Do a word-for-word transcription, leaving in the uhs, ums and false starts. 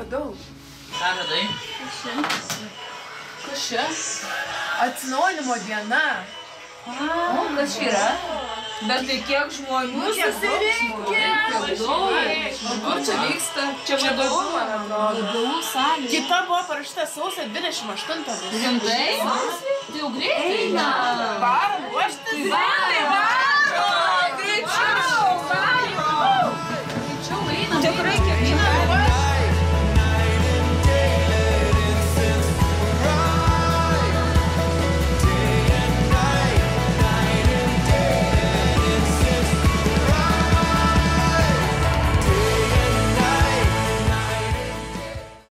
radau. Ką radai? Kas čia? Atsinaujinimo diena. O, kas čia yra? Bet tai kiek žmonių Susirinkę! Kur čia vyksta? Čia Čia vadovų, vadovų, man atrodo. vadovų salė. Kita buvo parašyta sausio dvidešimt aštuntą. Rimtai? Tai jau greitai eina. Varom ruoštis. Tai varo! Greičiau! Greičiau eina. Tikrai